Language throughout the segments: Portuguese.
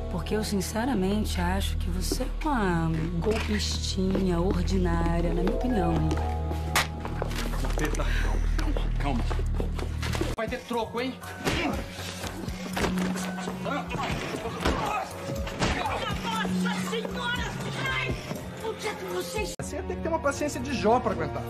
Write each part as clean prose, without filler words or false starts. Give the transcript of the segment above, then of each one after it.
Porque eu, sinceramente, acho que você é uma golpistinha ordinária, na minha opinião. Eita, calma. Vai ter troco, hein? Nossa Senhora! Ai, o que é que vocês... Você tem que ter uma paciência de Jó pra aguentar.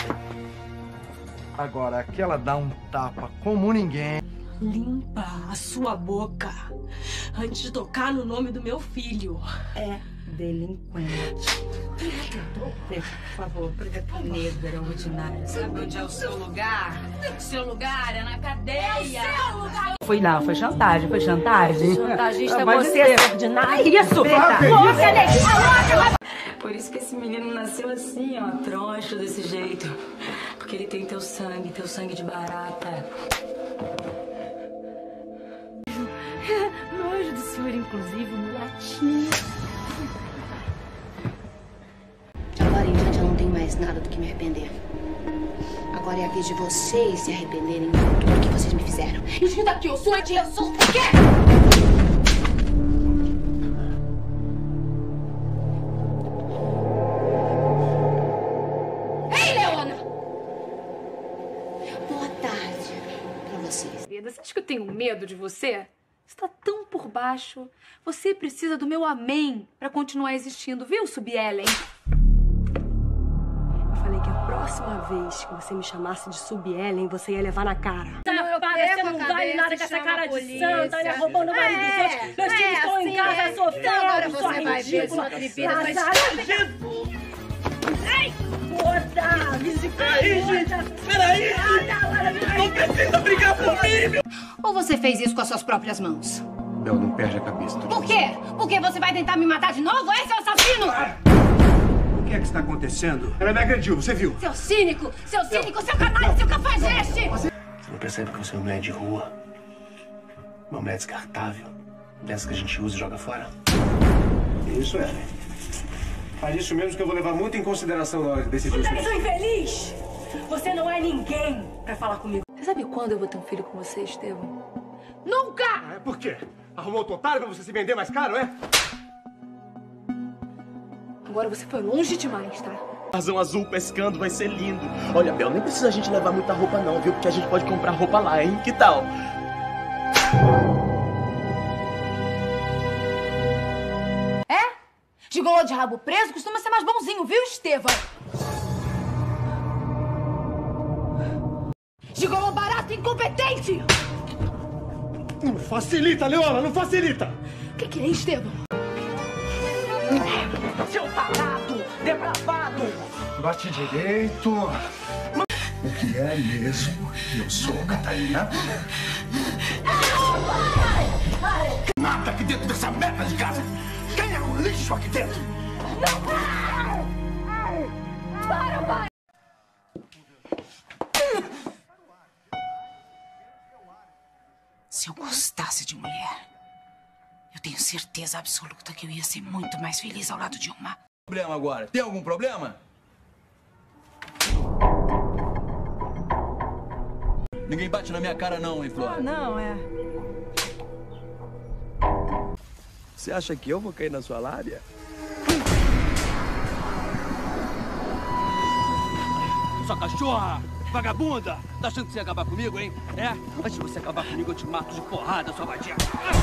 Agora, aquela dá um tapa como ninguém. Limpa a sua boca antes de tocar no nome do meu filho. É delinquente. Por favor, preta negra ordinária. Sabe onde é o seu lugar? O seu lugar é na cadeia. É o seu lugar. Foi lá, foi chantagem, foi chantagem. Chantagista é você, ordinária. Isso, preta. Por isso que esse menino nasceu assim, ó, troncho desse jeito. Porque ele tem teu sangue de barata. Nojo do senhor, inclusive, mulatinho. Agora em diante eu não tenho mais nada do que me arrepender. Agora é a vez de vocês se arrependerem de tudo que vocês me fizeram. Escuta aqui, eu sou de Jesus. O quê? Ei, Leona! Boa tarde pra vocês. Você acha que eu tenho medo de você? Você tá tão por baixo. Você precisa do meu amém pra continuar existindo, viu, Sub-Ellen? Eu falei que a próxima vez que você me chamasse de Sub-Ellen, você ia levar na cara. Você não vale nada com essa cara de santa, né? Roubando o marido dos outros. Meus filhos estão em casa sofrendo. Agora você vai ver sua tripida. Ai, foda! Peraí, gente! Peraí! Não precisa brigar comigo! Ou você fez isso com as suas próprias mãos? Bel, não perde a cabeça. Por quê? Porque você vai tentar me matar de novo? Esse é o assassino! O que é que está acontecendo? Ela me agrediu, você viu? Seu cínico, seu canalha, seu cafajeste! Você não percebe que você é uma mulher de rua? Uma mulher descartável? Dessa que a gente usa e joga fora? Isso é. Faz isso mesmo que eu vou levar muito em consideração na hora de decidir isso. Você é infeliz! Você não é ninguém pra falar comigo. Você sabe quando eu vou ter um filho com você, Estevão? Nunca! É por quê? Arrumou outro otário pra você se vender mais caro, é? Agora você foi longe demais, tá? Razão azul pescando vai ser lindo. Olha, Bel, nem precisa a gente levar muita roupa não, viu? Porque a gente pode comprar roupa lá, hein? Que tal? É? Gigolô de rabo preso costuma ser mais bonzinho, viu, Estevão? Gigolô barato e incompetente! Não facilita, Leona, não facilita! O que é, Estevão? Seu tarado, depravado! Bate direito. O que é mesmo que eu sou, Catarina? Nada aqui dentro dessa merda de casa! Quem é o lixo aqui dentro? Para! Se eu gostasse de mulher, eu tenho certeza absoluta que eu ia ser muito mais feliz ao lado de uma. Problema agora? Tem algum problema? Ninguém bate na minha cara não, hein, Flora? Não, é. Você acha que eu vou cair na sua lábia? Sua cachorra! Vagabunda! Tá achando que você ia acabar comigo, hein? É? Antes de você acabar comigo, eu te mato de porrada, sua vadia!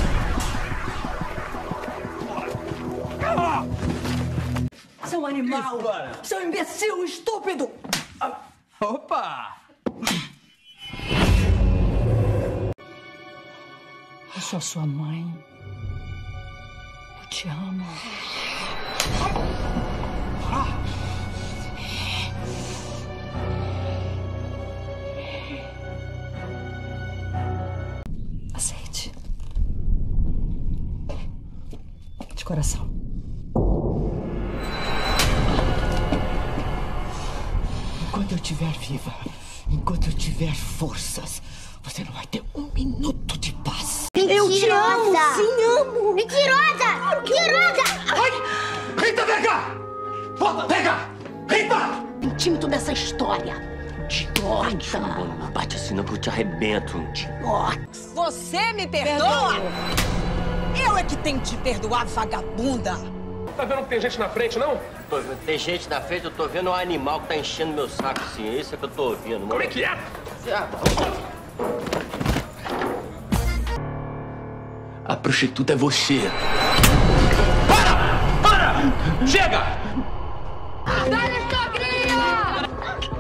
Seu animal! Seu imbecil estúpido! Opa! Eu sou sua mãe. Eu te amo. Aceite. De coração. Enquanto eu estiver viva, enquanto eu tiver forças, você não vai ter um minuto de paz. Eu te amo! Sim, amo! Mentirosa! Mentirosa! Ai! Rita, vem cá! Volta, vem cá! Rita! Intímito dessa história. Idiota! Não bate assim não que eu te arrebento. Você me perdoa? Eu é que tenho que te perdoar, vagabunda. Tá vendo que tem gente na frente, não? Tem gente na frente, eu tô vendo um animal que tá enchendo meu saco, assim. É isso que eu tô ouvindo. Como é que é? A prostituta é você. Para! Chega! Dá-lhe sogrinha!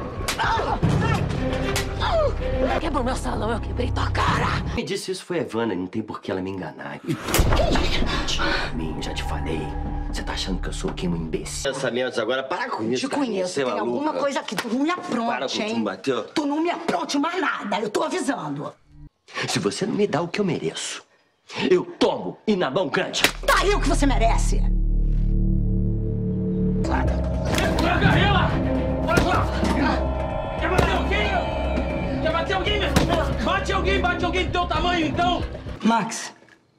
Quebrou meu salão, eu quebrei tua cara. Me disse isso foi a Evana, não tem por que ela me enganar. Já te falei. Você tá achando que eu sou quem? Um imbecil? Pensamentos agora, para com isso. Te conheço, tem alguma coisa que tu não me apronte, hein? Tu não me apronte mais nada, eu tô avisando. Se você não me dá o que eu mereço, eu tomo e na mão grande. Daí o que você merece. Garrila! Olha só! Quer bater alguém? Quer bater alguém? Bate alguém do teu tamanho, então! Max.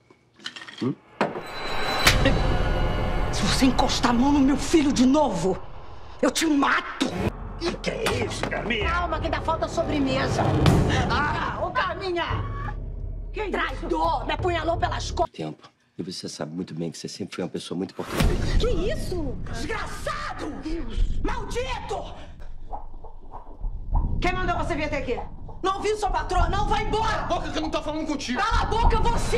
Se você encostar a mão no meu filho de novo, eu te mato! Que é isso, Carminha? Calma, que ainda falta sobremesa. Ô Carminha! Que traidor! Me apunhalou pelas costas. Tempo. E você sabe muito bem que você sempre foi uma pessoa muito importante. Que isso? Desgraçado! Maldito! Quem mandou você vir até aqui? Não ouviu sua patroa? Não, vai embora! Boca que eu não tô falando contigo. Cala a boca, você!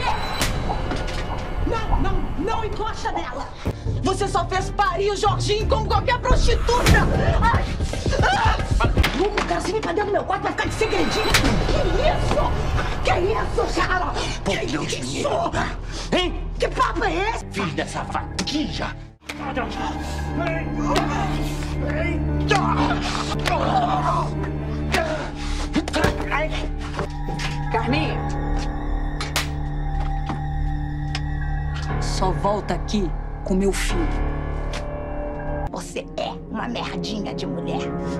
Não encosta nela! Você só fez parir o Jorginho como qualquer prostituta! Ai! Louco, cara, você vem pra dentro do meu quarto, vai ficar de segredinho! Que isso, cara? Que isso? Hein? Que papo é esse? Filho dessa vaquija! Carminha! Só volta aqui com meu filho. Você é uma merdinha de mulher.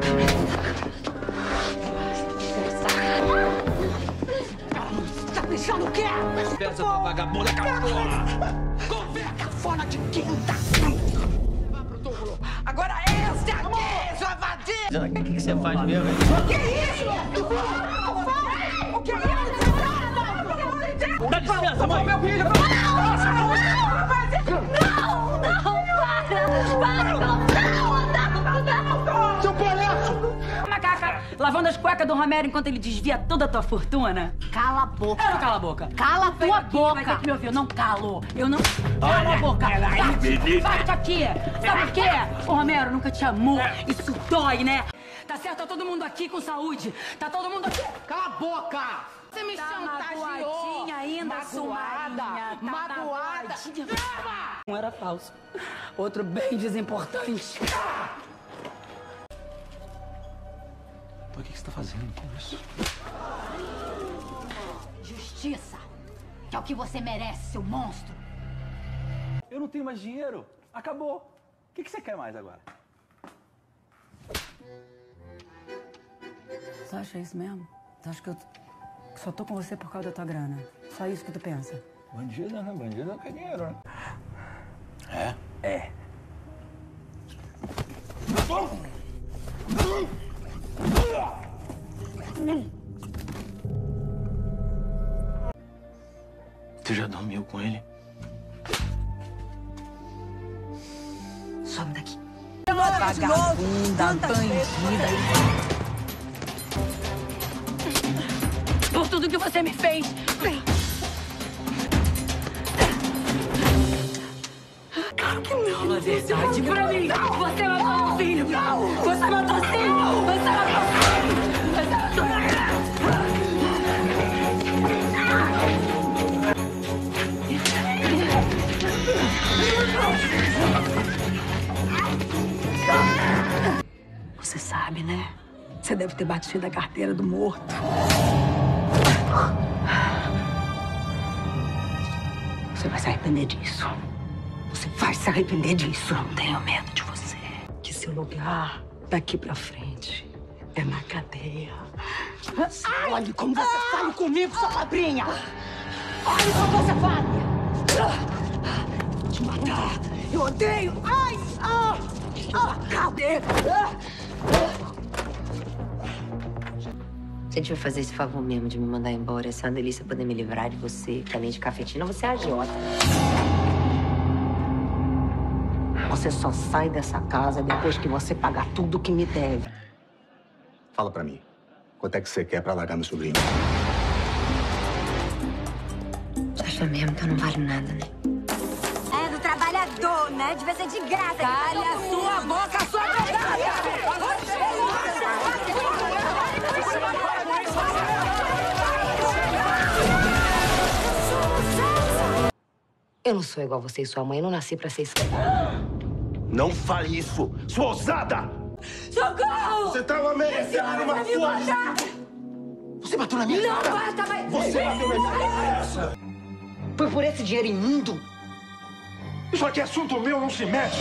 Tá pensando o quê? Peça pra vagabunda, cafona! Cafona de quinta! Vá pro túmulo! Agora esse aqui, sua vadia! O que você faz mesmo, hein? Que isso? O que é isso? Dá licença, mãe! Meu filho! Seu palhaço! Macaca, lavando as cuecas do Romero enquanto ele desvia toda a tua fortuna? Cala a boca! Eu não cala a boca! Cala a tua boca! Vai ter que me ouvir, eu não calo! Eu não... Cala a boca! Bate aqui! Sabe por quê? O Romero nunca te amou! Isso dói, né? Tá certo? Tá todo mundo aqui com saúde! Tá todo mundo aqui... Cala a boca! Você me Tá chantageou! magoadinha ainda, Magoada! Magoada! Um era falso. Outro bem desimportante. Pô, o que você tá fazendo com isso? Justiça! Que é o que você merece, seu monstro! Eu não tenho mais dinheiro. Acabou. O que você quer mais agora? Você acha isso mesmo? Você acha que eu só tô com você por causa da tua grana? Só isso que tu pensa? Bandido, né? Bandido não quer dinheiro, né? É? É. Você já dormiu com ele? Some daqui! Vagabunda, bandida! Por tudo que você me fez! Claro que não! Fala a verdade pra mim! Você matou meu filho! Você matou sim! Você matou sim! Você matou Você sabe, né? Você deve ter batido a carteira do morto. Você vai se arrepender disso. Você vai se arrepender disso. Não tenho medo de você. Que seu lugar daqui pra frente é na cadeia. Olha como você fala comigo, sua padrinha. Olha como você fala. Vou te matar. Eu odeio. Ai! Cadê? Você devia fazer esse favor mesmo de me mandar embora. Essa é uma delícia poder me livrar de você, que além de cafetina, você é agiota. Você só sai dessa casa depois que você pagar tudo que me deve. Fala pra mim. Quanto é que você quer pra largar meu sobrinho? Você acha mesmo que eu não valho nada, né? É do trabalhador, né? Devia ser de graça. Calha a sua boca, sua Eu não sou igual você e sua mãe. Eu não nasci pra ser escrava. Não fale isso, sua ousada! Socorro! Você tá ameaçando uma força! Você bateu na minha cara! Não bata, mas... Você bateu na minha cara! Foi por esse dinheiro imundo? Isso aqui é assunto meu, não se mete!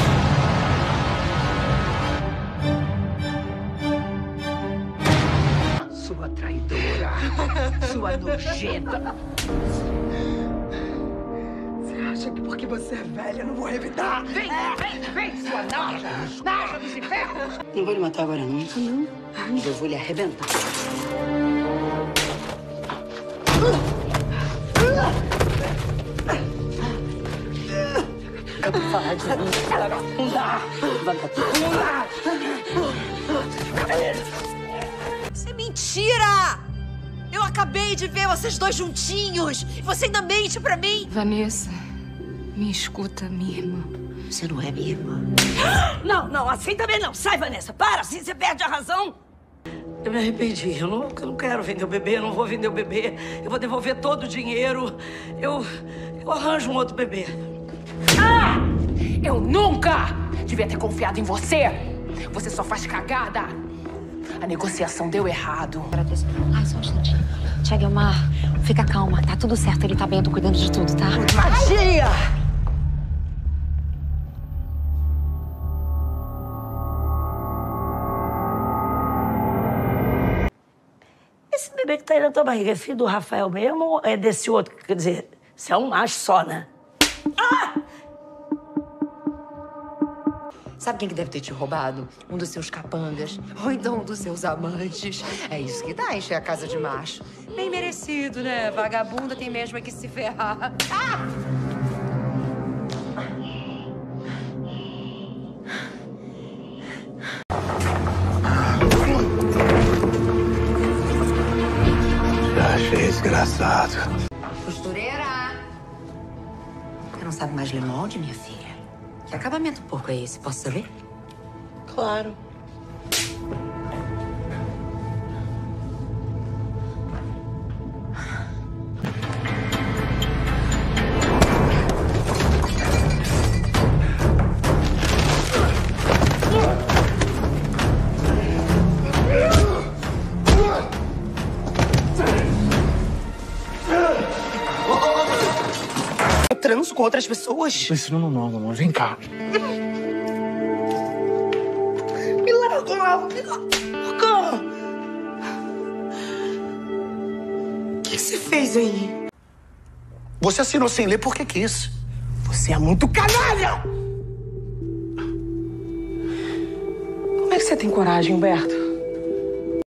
Sua traidora! Sua nojenta! Você acha que porque você é velha eu não vou revidar? Vem, sua naja dos infernos! Não vou lhe matar agora, não. Não. Eu vou lhe arrebentar. Eu vou falar de mim, vagabunda! Isso é mentira! Eu acabei de ver vocês dois juntinhos. E você ainda mente pra mim? Vanessa, me escuta, minha irmã. Você não é minha irmã. Não, assim também não. Sai, Vanessa. Para, assim você perde a razão. Eu me arrependi. Eu não quero vender o bebê, eu não vou vender o bebê. Eu vou devolver todo o dinheiro. Eu arranjo um outro bebê. Ah! Eu nunca devia ter confiado em você. Você só faz cagada. A negociação deu errado. Ai, só um instantinho. Tia Guilmar, fica calma. Tá tudo certo, ele tá bem. Eu tô cuidando de tudo, tá? Magia! Esse bebê que tá aí na tua barriga é filho do Rafael mesmo ou é desse outro? Quer dizer, você é um macho só, né? Ah! Sabe quem que deve ter te roubado? Um dos seus capangas. Ou então um dos seus amantes. É isso que dá, encher a casa de macho. Bem merecido, né? Vagabunda tem mesmo é que se ferrar. Ah! Achei desgraçado. Costureira! Você não sabe mais ler molde, minha filha? Que acabamento porco é esse? Posso saber? Claro. Eu transo com outras pessoas? Isso não, amor. Vem cá. Me larga! O que você fez aí? Você assinou sem ler porque quis. Você é muito canalha! Como é que você tem coragem, Humberto?